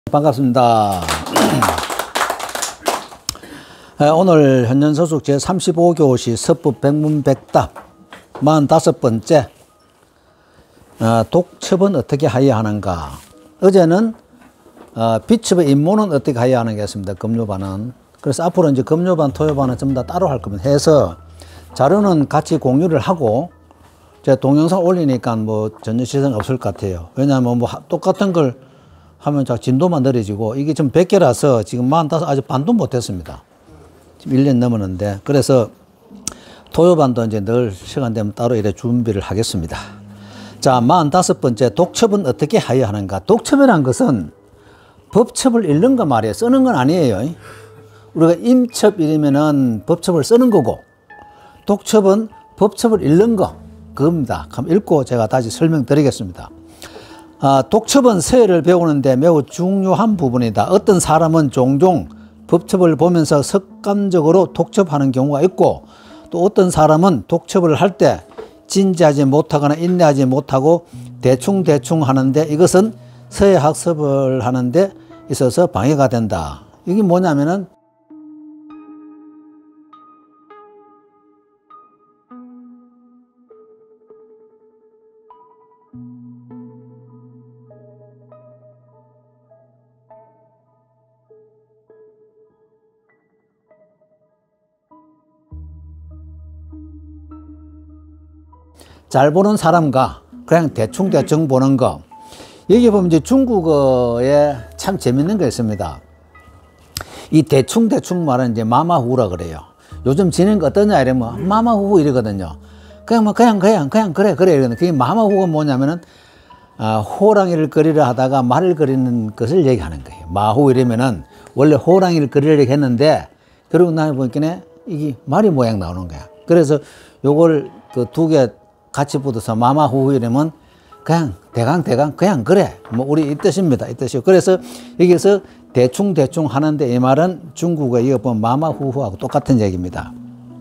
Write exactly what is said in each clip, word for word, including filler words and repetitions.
반갑습니다. 오늘 현년소득 제삼십오 교시 서법 백문백답 사십오 번째 어, 독첩은 어떻게 하여야 하는가. 어제는 어, 비첩의 임무는 어떻게 하여야 하는가 했습니다. 금요반은. 그래서 앞으로 이제 금요반, 토요반은 전부 다 따로 할 겁니다. 해서 자료는 같이 공유를 하고 제가 동영상 올리니까 뭐 전혀 시선 없을 것 같아요. 왜냐하면 뭐 똑같은 걸 하면 자 진도만 느려지고 이게 지금 백 개라서 지금 사십오 아직 반도 못했습니다. 지금 일 년 넘었는데 그래서 토요반도 이제 늘 시간 되면 따로 이래 준비를 하겠습니다. 자, 사십오 번째 독첩은 어떻게 하여야 하는가. 독첩이란 것은 법첩을 읽는 거 말이에요. 쓰는 건 아니에요. 우리가 임첩 이러면은 법첩을 쓰는 거고 독첩은 법첩을 읽는 거 그겁니다. 그럼 읽고 제가 다시 설명드리겠습니다. 아, 독첩은 서예를 배우는데 매우 중요한 부분이다. 어떤 사람은 종종 법첩을 보면서 습관적으로 독첩하는 경우가 있고 또 어떤 사람은 독첩을 할 때 진지하지 못하거나 인내하지 못하고 대충대충 하는데 이것은 서예 학습을 하는데 있어서 방해가 된다. 이게 뭐냐면은 잘 보는 사람과 그냥 대충대충 보는 거. 여기 보면 이제 중국어에 참 재밌는 게 있습니다. 이 대충대충 말은 이제 마마후라 그래요. 요즘 지는 거 어떠냐 이러면 마마후 이러거든요. 그냥 뭐 그냥 그냥 그냥 그래 그래 이러거든요. 그게 마마후가 뭐냐면은 아, 호랑이를 그리려 하다가 말을 그리는 것을 얘기하는 거예요. 마후 이러면은 원래 호랑이를 그리려고 했는데 그러고 나서 보니까 이게 말이 모양 나오는 거야. 그래서 요걸 그 두 개 같이 붙어서 마마후 이러면 그냥 대강 대강 그냥 그래 뭐 우리 이 뜻입니다. 이 뜻이요. 그래서 여기서 대충 대충 하는데 이 말은 중국어 이거 보면 마마후후하고 똑같은 얘기입니다.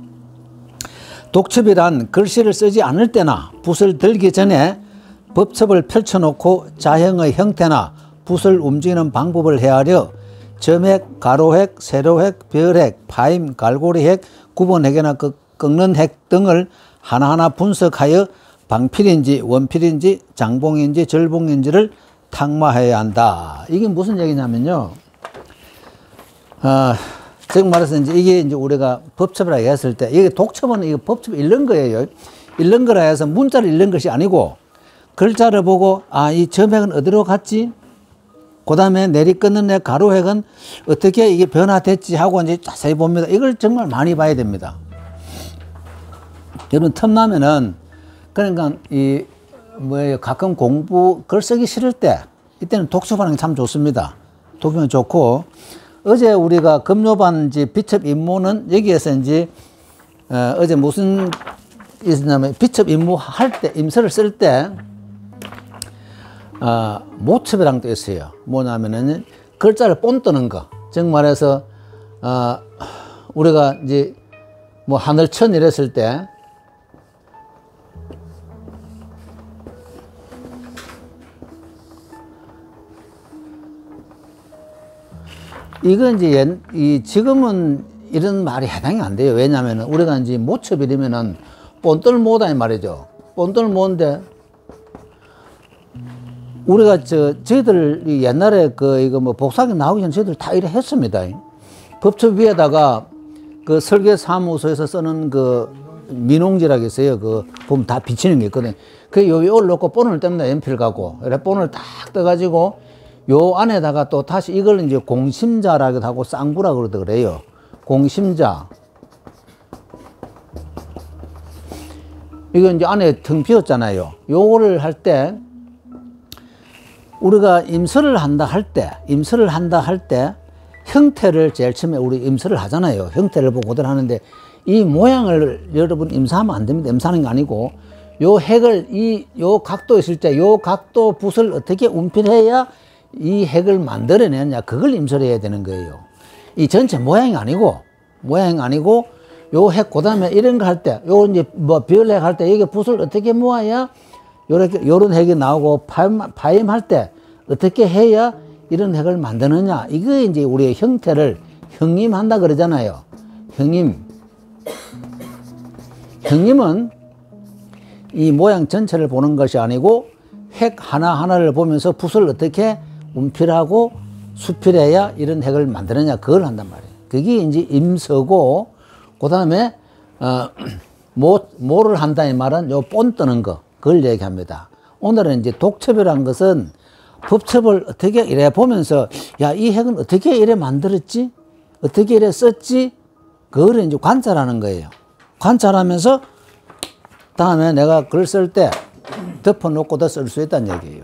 독첩이란 글씨를 쓰지 않을 때나 붓을 들기 전에 법첩을 펼쳐놓고 자형의 형태나 붓을 움직이는 방법을 헤아려 점획, 가로획, 세로획, 별획, 파임, 갈고리획, 구번획이나 꺾는 핵 등을 하나하나 분석하여 방필인지 원필인지 장봉인지 절봉인지를 탁마해야 한다. 이게 무슨 얘기냐면요. 아, 즉 말해서 이제 이게 이제 우리가 법첩이라고 했을 때 이게 독첩은 이게 법첩 읽는 거예요. 읽는 거라 해서 문자를 읽는 것이 아니고 글자를 보고 아, 이 점획은 어디로 갔지? 그 다음에 내리 끊는 애 가로획은 어떻게 이게 변화됐지 하고 이제 자세히 봅니다. 이걸 정말 많이 봐야 됩니다. 여러분 틈나면은 그러니까 이 뭐예요 가끔 공부 글 쓰기 싫을 때 이때는 독첩하는 게 참 좋습니다. 독서는 좋고 어제 우리가 금요반 이제 비첩 임무는 여기에서 이제 어, 어제 무슨 있었냐면 비첩 임무 할 때 임서를 쓸 때 어, 모첩이랑 또 있어요. 뭐냐면은 글자를 본뜨는 거. 즉 말해서 어, 우리가 이제 뭐 하늘천 이랬을 때 이건 이제 이 지금은 이런 말이 해당이 안 돼요. 왜냐하면 우리가 이제 모첩이라면은 본뜰 모다 이 말이죠. 본뜰 모인데 우리가 저 저희들 옛날에 그 이거 뭐 복사기 나오기 전에 저희들 다 이래 했습니다. 법첩 위에다가 그 설계사무소에서 쓰는 그 민홍지라고 있어요. 그 보면 다 비치는 게 있거든요. 그 여기 올놓고 본을 뗍니다. 연필 갖고 이래 본을 딱 떠가지고. 요 안에다가 또 다시 이걸 이제 공심자라고도 하고 쌍구라 그러도 그래요. 공심자. 이거 이제 안에 텅 비었잖아요. 요거를 할 때 우리가 임서를 한다 할 때, 임서를 한다 할 때 형태를 제일 처음에 우리 임서를 하잖아요. 형태를 보고 그대로 하는데 이 모양을 여러분 임사하면 안 됩니다. 임사하는 게 아니고 요 핵을 이 요 각도 있을 때 요 각도 붓을 어떻게 운필해야 이 핵을 만들어내냐 그걸 임서를 해야 되는 거예요. 이 전체 모양이 아니고 모양이 아니고 요 핵 그다음에 이런 거 할 때 요 이제 뭐 별핵 할 때 이게 붓을 어떻게 모아야 요렇게 요런 핵이 나오고 파임 파임할 때 어떻게 해야 이런 핵을 만드느냐? 이게 이제 우리의 형태를 형임한다 그러잖아요. 형임. 형임은 이 모양 전체를 보는 것이 아니고 핵 하나하나를 보면서 붓을 어떻게 운필하고 수필해야 이런 핵을 만드느냐, 그걸 한단 말이에요. 그게 이제 임서고, 그 다음에 어, 모, 모를 한다 이 말은 요 본 뜨는 거, 그걸 얘기합니다. 오늘은 이제 독첩이라는 것은 법첩을 어떻게 이래 보면서, 야, 이 핵은 어떻게 이래 만들었지? 어떻게 이래 썼지? 그걸 이제 관찰하는 거예요. 관찰하면서 다음에 내가 글 쓸 때 덮어놓고 더 쓸 수 있다는 얘기예요.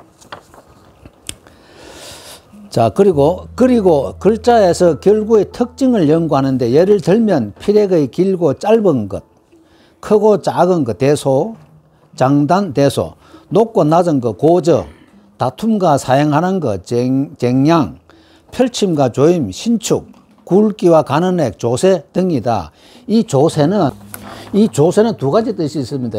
자, 그리고, 그리고 글자에서 결구의 특징을 연구하는데, 예를 들면 필액의 길고 짧은 것, 크고 작은 것, 대소, 장단, 대소, 높고 낮은 것, 고저, 다툼과 사행하는 것, 쟁, 쟁량, 펼침과 조임, 신축, 굵기와 가는 액, 조세 등이다. 이 조세는, 이 조세는 두 가지 뜻이 있습니다.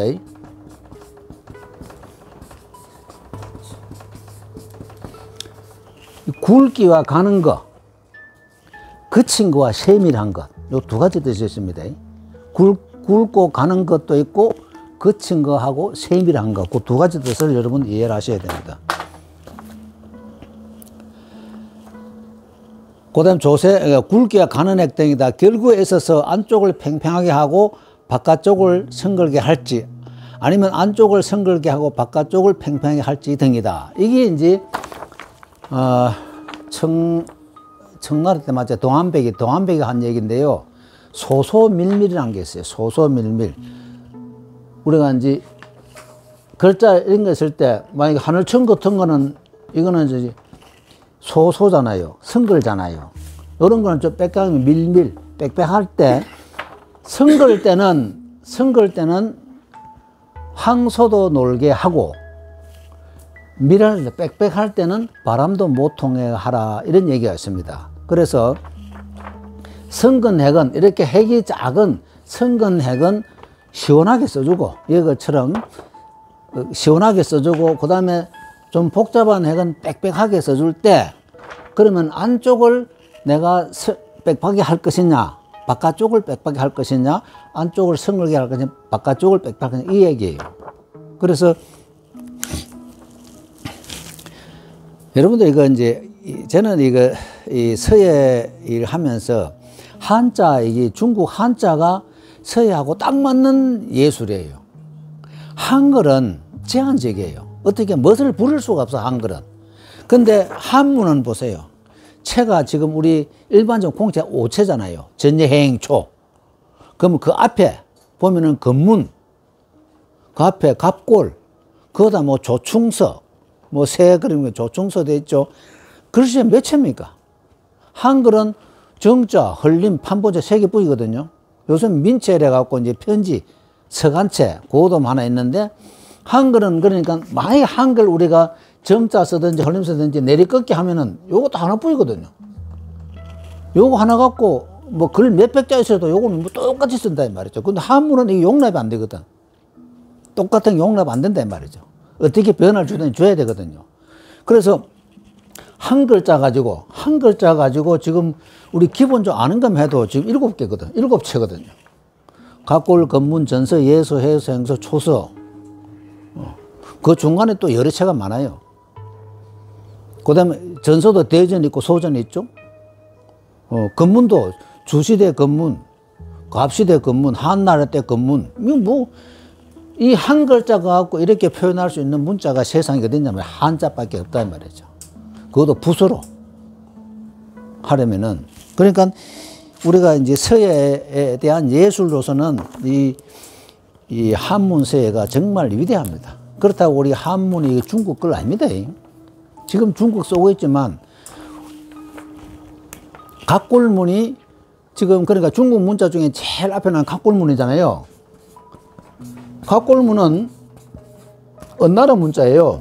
굵기와 가는 것, 그친 거와 세밀한 것, 요 두 가지 뜻이 있습니다. 굵, 굵고 가는 것도 있고, 거친 거하고 세밀한 것, 그 두 가지 뜻을 여러분 이해를 하셔야 됩니다. 그 다음 조세, 굵기와 가는 액 등이다. 결구에 있어서 안쪽을 팽팽하게 하고 바깥쪽을 성글게 할지, 아니면 안쪽을 성글게 하고 바깥쪽을 팽팽하게 할지 등이다. 이게 이제 어, 청, 청나라 때 맞죠? 동안백이, 동안백이 한 얘기인데요. 소소밀밀이라는 게 있어요. 소소밀밀. 우리가 이제 글자 이런 거 쓸 때, 만약에 하늘청 같은 거는, 이거는 이제 소소잖아요. 성글잖아요. 이런 거는 좀 빽빽하면 밀밀, 빽빽할 때, 성글 때는, 성글 때는 황소도 놀게 하고, 밀할 때, 빽빽할 때는 바람도 못 통해 하라, 이런 얘기가 있습니다. 그래서 성근 핵은, 이렇게 핵이 작은 성근 핵은 시원하게 써주고, 이것처럼 시원하게 써주고, 그 다음에 좀 복잡한 핵은 빽빽하게 써줄 때, 그러면 안쪽을 내가 빽빽하게 할 것이냐, 바깥쪽을 빽빽하게 할 것이냐, 안쪽을 성글게 할 것이냐, 바깥쪽을 빽빽하게 하냐, 이 얘기예요. 그래서 여러분들 이거 이제 저는 이거 이 서예 일 하면서 한자, 이게 중국 한자가 서예하고 딱 맞는 예술이에요. 한글은 제한적이에요. 어떻게 멋을 부를 수가 없어, 한글은. 근데 한문은 보세요. 체가 지금 우리 일반적 공체 오체잖아요. 전예행초. 그러면 그 앞에 보면은 건문, 그 앞에 갑골, 그거다 뭐 조충서, 뭐 새 그림에 조충서 돼 있죠. 글씨 몇 채입니까? 한글은 정자, 흘림, 판보자 세 개 뿌이거든요. 요즘 민체래 갖고 이제 편지, 서간체, 그것도 하나 있는데, 한글은 그러니까 만약에 한글 우리가 정자 쓰든지 흘림 쓰든지 내리꺾기 하면은 요것도 하나 뿌이거든요. 요거 하나 갖고 뭐 글 몇백 자 있어도 요거는 뭐 똑같이 쓴다 이 말이죠. 근데 한문은 이게 용납이 안 되거든. 똑같은 용납 안 된다 이 말이죠. 어떻게 변화를 주든지 줘야 되거든요. 그래서 한 글자 가지고, 한 글자 가지고 지금 우리 기본적으로 아는 것만 해도 지금 일곱 개거든. 일곱 채거든요. 갑골, 건문, 전서, 예서, 해서, 행서, 초서. 어. 그 중간에 또 여러 채가 많아요. 그 다음에 전서도 대전이 있고 소전이 있죠. 어, 건문도 주시대 건문, 갑시대 건문, 한나라 때 건문. 이거 뭐, 이 한 글자가 갖고 이렇게 표현할 수 있는 문자가 세상에 어딨냐면 한자밖에 없다 이 말이죠. 그것도 붓으로 하려면은. 그러니까 우리가 이제 서예에 대한 예술로서는 이, 이 한문 서예가 정말 위대합니다. 그렇다고 우리 한문이 중국 걸 아닙니다. 지금 중국 쓰고 있지만 갑골문이 지금 그러니까 중국 문자 중에 제일 앞에 난 갑골문이잖아요. 갑골문은 은나라 문자예요.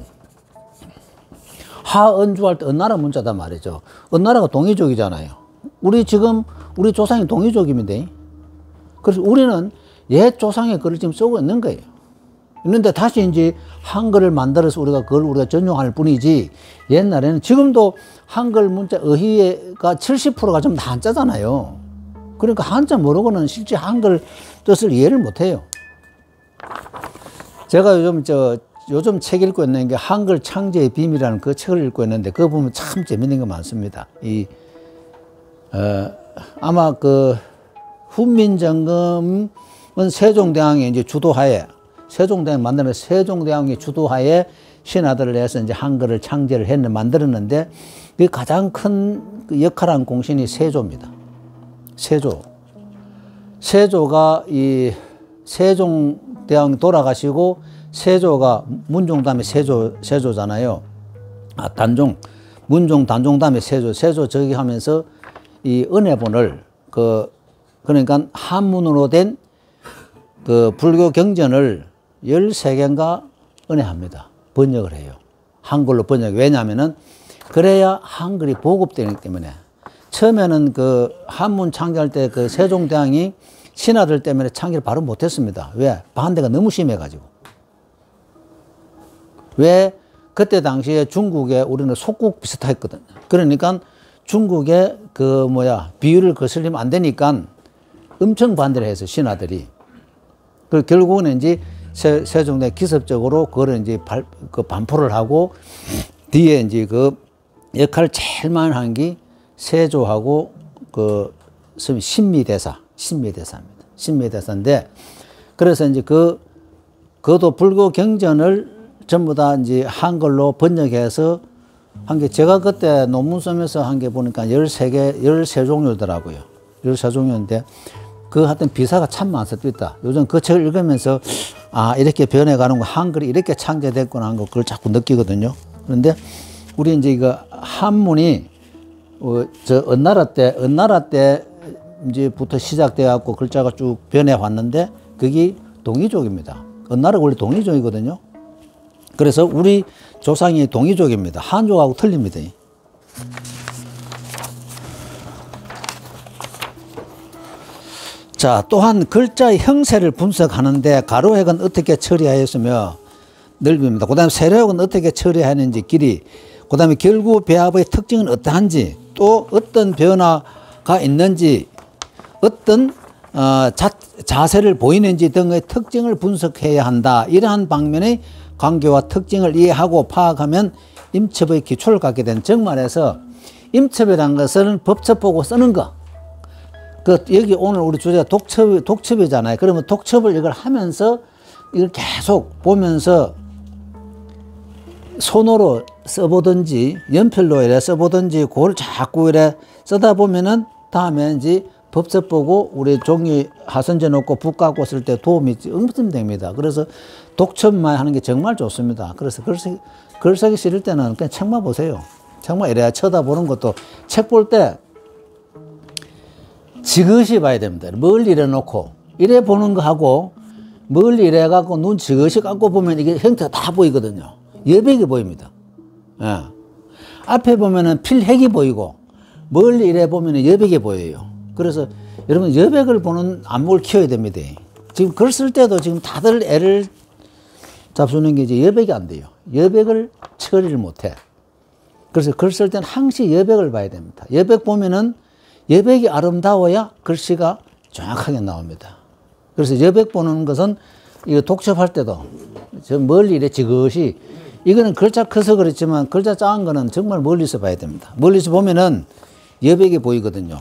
하은주할 때 은나라 문자단 말이죠. 은나라가 동이족이잖아요. 우리 지금 우리 조상이 동이족입니다. 그래서 우리는 옛 조상의 글을 지금 쓰고 있는 거예요. 있는데 다시 이제 한글을 만들어서 우리가 그걸 우리가 전용할 뿐이지, 옛날에는 지금도 한글 문자 어휘가 칠십 퍼센트가 좀 다 한자잖아요. 그러니까 한자 모르고는 실제 한글 뜻을 이해를 못 해요. 제가 요즘 저 요즘 책 읽고 있는 게 한글 창제의 비밀이라는 그 책을 읽고 있는데, 그거 보면 참 재밌는 거 많습니다. 이 어, 아마 그 훈민정음은 세종대왕이 이제 주도하에, 세종대왕 만드는 세종대왕이 주도하에 신하들을 해서 이제 한글을 창제를 했는 만들었는데, 그 가장 큰 역할한 공신이 세조입니다. 세조. 세조가 이 세종대왕이 돌아가시고 세조가 문종 다음에 세조 세조잖아요. 아 단종, 문종 단종 다음에 세조, 세조 저기 하면서 이 은혜본을 그 그러니까 한문으로 된 그 불교 경전을 열세 개인가 은혜합니다. 번역을 해요. 한글로 번역. 왜냐하면은 그래야 한글이 보급되기 때문에. 처음에는 그 한문 창제할 때 그 세종대왕이 신하들 때문에 창제를 바로 못했습니다. 왜? 반대가 너무 심해가지고. 왜? 그때 당시에 중국에 우리는 속국 비슷했거든요. 그러니까 중국에 그 뭐야 비율을 거슬리면 안 되니까 엄청 반대를 해서 신하들이. 그 결국은 이제 세, 세종대 기습적으로 그거를 이제 발, 그 반포를 하고 뒤에 이제 그 역할을 제일 많이 한 게 세조하고 그 신미대사, 신미대사입니다. 신미대사인데, 그래서 이제 그 그것도 불교 경전을 전부 다 이제 한글로 번역해서 한 게, 제가 그때 논문 쓰면서 한 게 보니까 열세 개, 열세 종류더라고요. 열세 종류인데, 그 하여튼 비사가 참 많습니다. 요즘 그 책을 읽으면서, 아, 이렇게 변해가는 거, 한글이 이렇게 창제됐구나 하는 거, 그걸 자꾸 느끼거든요. 그런데, 우리 이제 이거 한문이, 어, 저, 은나라 때, 은나라 때 이제부터 시작돼갖고 글자가 쭉 변해 왔는데, 그게 동이족입니다. 은나라가 원래 동이족이거든요. 그래서 우리 조상이 동이족입니다. 한족하고 틀립니다. 자, 또한 글자의 형세를 분석하는데 가로획은 어떻게 처리하였으며 넓입니다. 그 다음에 세로획은 어떻게 처리하는지 길이, 그 다음에 결구 배합의 특징은 어떠한지, 또 어떤 변화가 있는지, 어떤 어, 자, 자세를 보이는지 등의 특징을 분석해야 한다. 이러한 방면의 관계와 특징을 이해하고 파악하면 임첩의 기초를 갖게 된, 정말에서 임첩이라는 것은 법첩 보고 쓰는 거. 그 여기 오늘 우리 주제가 독첩, 독첩이잖아요. 그러면 독첩을 이걸 하면서 이걸 계속 보면서 손으로 써보든지 연필로 이래 써보든지 그걸 자꾸 이래 쓰다 보면은 다음에 이제 법첩 보고 우리 종이 하선재 놓고 붓 갖고 쓸 때 도움이 엄청 됩니다. 그래서 독첩만 하는 게 정말 좋습니다. 그래서 글 쓰기, 글 쓰기 싫을 때는 그냥 책만 보세요. 책만 이래야 쳐다보는 것도, 책 볼 때 지그시 봐야 됩니다. 멀리 이래 놓고 이래 보는 거 하고 멀리 이래 갖고 눈 지그시 감고 보면 이게 형태가 다 보이거든요. 여백이 보입니다. 예. 앞에 보면은 필핵이 보이고 멀리 이래 보면은 여백이 보여요. 그래서 여러분 여백을 보는 안목을 키워야 됩니다. 지금 글 쓸 때도 지금 다들 애를 잡수는 게 이제 여백이 안 돼요. 여백을 처리를 못 해. 그래서 글 쓸 때는 항시 여백을 봐야 됩니다. 여백 보면은 여백이 아름다워야 글씨가 정확하게 나옵니다. 그래서 여백 보는 것은 이거 독첩할 때도 저 멀리 이래 지그시, 이거는 글자 커서 그렇지만 글자 작은 거는 정말 멀리서 봐야 됩니다. 멀리서 보면은 여백이 보이거든요.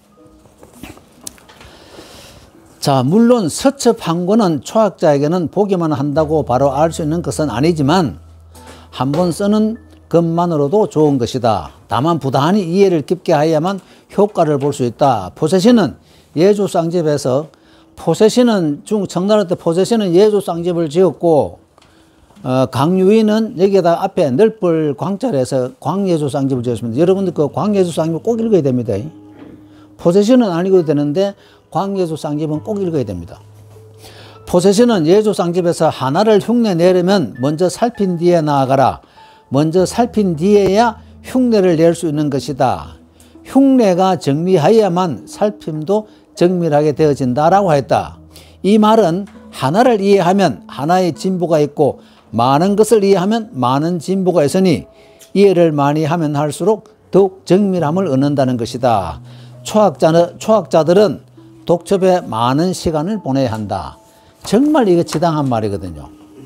자, 물론 서첩한 거는 초학자에게는 보기만 한다고 바로 알 수 있는 것은 아니지만 한번 쓰는 것만으로도 좋은 것이다. 다만 부단히 이해를 깊게 하여야만 효과를 볼 수 있다. 포세시는 예조쌍집에서, 포세시는 중국 청나라 때 포세시는 예조쌍집을 지었고, 어, 강유인은 여기에다 앞에 넓을 광자를 해서 광예조쌍집을 지었습니다. 여러분들 그 광예조쌍집을 꼭 읽어야 됩니다. 포세시는 안 읽어도 되는데 광예조쌍집은 꼭 읽어야 됩니다. 포세시는 예조쌍집에서 하나를 흉내 내려면 먼저 살핀 뒤에 나아가라. 먼저 살핀 뒤에야 흉내를 낼 수 있는 것이다. 흉내가 정밀하여야만 살핌도 정밀하게 되어진다라고 했다. 이 말은 하나를 이해하면 하나의 진보가 있고 많은 것을 이해하면 많은 진보가 있으니 이해를 많이 하면 할수록 더욱 정밀함을 얻는다는 것이다. 초학자는, 초학자들은 독첩에 많은 시간을 보내야 한다. 정말 이거 지당한 말이거든요.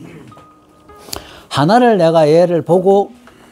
하나를 내가 얘를 보고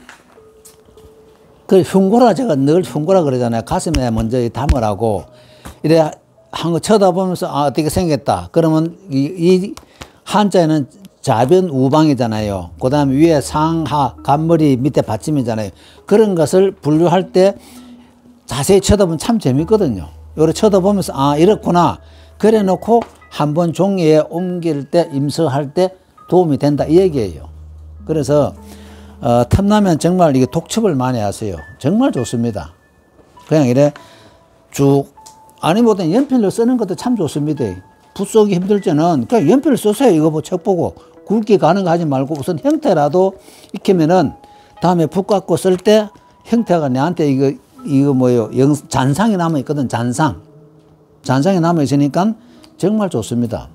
그 흉고라, 제가 늘 흉고라 그러잖아요. 가슴에 먼저 담으라고 이래 한 거 쳐다보면서 아 어떻게 생겼다. 그러면 이, 이 한자에는 좌변 우방이잖아요. 그 다음에 위에 상하 간머리 밑에 받침이잖아요. 그런 것을 분류할 때 자세히 쳐다보면 참 재밌거든요. 요렇게 쳐다보면서 아 이렇구나 그래 놓고 한번 종이에 옮길 때 임서할 때 도움이 된다 이 얘기예요. 그래서 어, 틈나면 정말 이게 독첩을 많이 하세요. 정말 좋습니다. 그냥 이래 쭉 아니 뭐든 연필로 쓰는 것도 참 좋습니다. 붓 쓰기 힘들 때는 그냥 연필을 쓰세요. 이거 뭐 책 보고 굵게 가는 거 하지 말고 우선 형태라도 익히면은 다음에 붓 갖고 쓸 때 형태가 내한테 이거 이거 뭐요 영, 잔상이 남아 있거든. 잔상 잔상이 남아 있으니까 정말 좋습니다.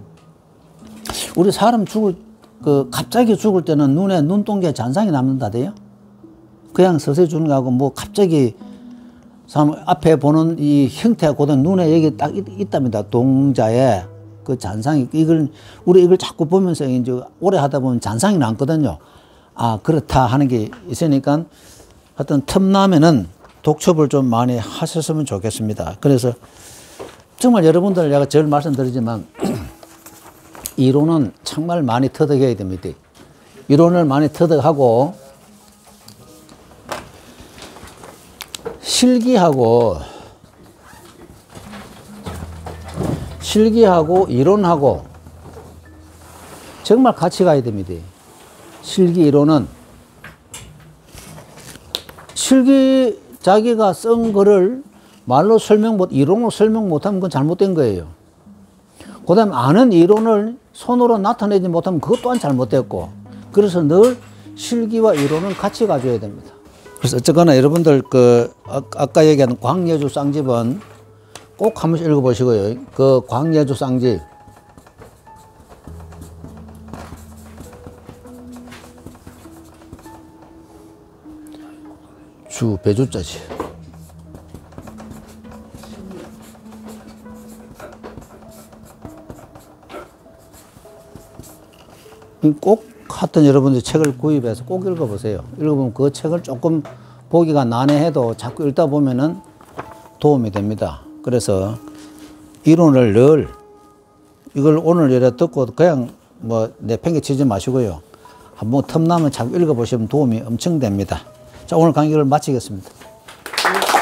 우리 사람 죽을 그 갑자기 죽을 때는 눈에 눈동자에 잔상이 남는다대요. 그냥 서서히 죽는 거하고 뭐 갑자기 사람 앞에 보는 이 형태가 고든 눈에 여기 딱 있, 있답니다. 동자에 그 잔상이 이걸 우리 이걸 자꾸 보면서 이제 오래 하다 보면 잔상이 남거든요. 아 그렇다 하는 게 있으니까 하여튼 틈나면은 독첩을 좀 많이 하셨으면 좋겠습니다. 그래서 정말 여러분들 제가 늘 말씀드리지만 이론은 정말 많이 터득해야 됩니다. 이론을 많이 터득하고 실기하고 실기하고 이론하고 정말 같이 가야 됩니다. 실기 이론은 실기 자기가 쓴 거를 말로 설명 못, 이론으로 설명 못하면 그건 잘못된 거예요. 그 다음에 아는 이론을 손으로 나타내지 못하면 그것 또한 잘못됐고, 그래서 늘 실기와 이론을 같이 가져야 됩니다. 그래서 어쨌거나 여러분들 그 아까 얘기한 광예주 쌍집은 꼭 한 번씩 읽어보시고요. 그 광예주 쌍집 주 배주자지. 꼭 하여튼 여러분들 책을 구입해서 꼭 읽어보세요. 읽어보면 그 책을 조금 보기가 난해해도 자꾸 읽다 보면은 도움이 됩니다. 그래서 이론을 늘 이걸 오늘 이래 듣고 그냥 뭐 내팽개치지 마시고요. 한번 틈나면 자꾸 읽어보시면 도움이 엄청 됩니다. 자, 오늘 강의를 마치겠습니다.